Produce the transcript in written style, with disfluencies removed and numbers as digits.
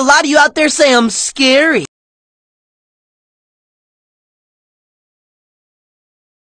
a lot of you out there say I'm scary.